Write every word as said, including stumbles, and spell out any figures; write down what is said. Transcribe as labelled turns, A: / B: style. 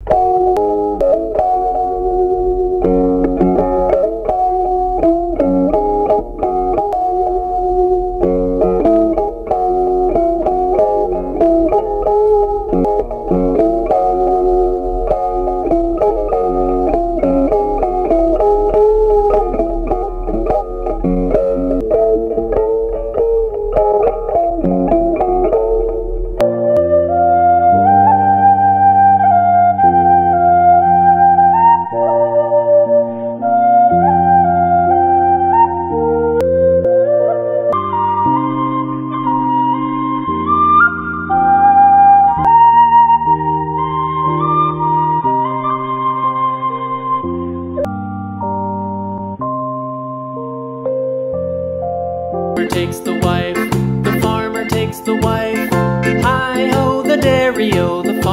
A: Takes the wife, the farmer takes the wife. Hi ho, the dairy-o, the